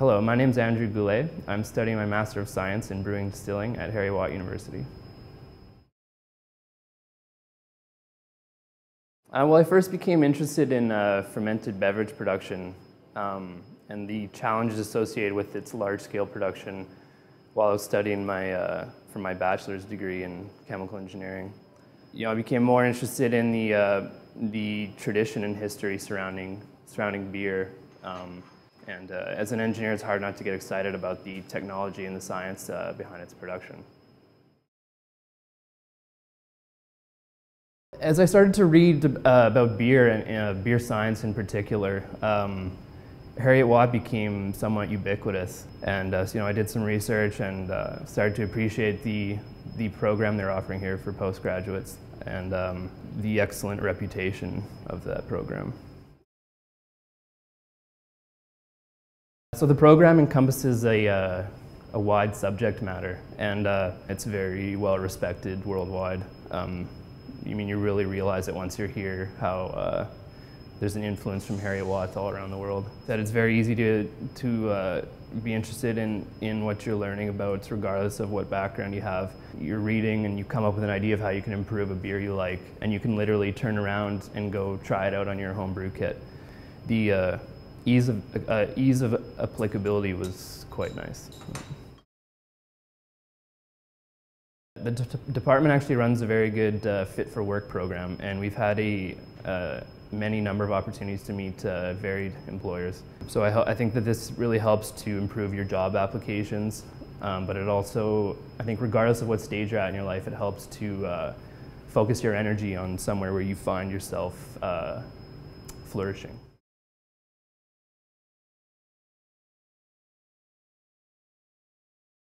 Hello, my name is Andrew Goulet. I'm studying my Master of Science in Brewing and Distilling at Heriot-Watt University. Well, I first became interested in fermented beverage production and the challenges associated with its large-scale production while I was studying for my bachelor's degree in chemical engineering. I became more interested in the tradition and history surrounding beer. As an engineer, it's hard not to get excited about the technology and the science behind its production. As I started to read about beer and beer science in particular, Heriot-Watt became somewhat ubiquitous. And so, I did some research and started to appreciate the program they're offering here for postgraduates and the excellent reputation of that program. So the program encompasses a wide subject matter, and it's very well respected worldwide. You really realize it once you're here how there's an influence from Heriot-Watt all around the world. That it's very easy to be interested in what you're learning about, regardless of what background you have. You're reading and you come up with an idea of how you can improve a beer you like, and you can literally turn around and go try it out on your home brew kit. The ease of applicability was quite nice. The department actually runs a very good fit for work program, and we've had many number of opportunities to meet varied employers. So I think that this really helps to improve your job applications, but it also, I think regardless of what stage you're at in your life, it helps to focus your energy on somewhere where you find yourself flourishing.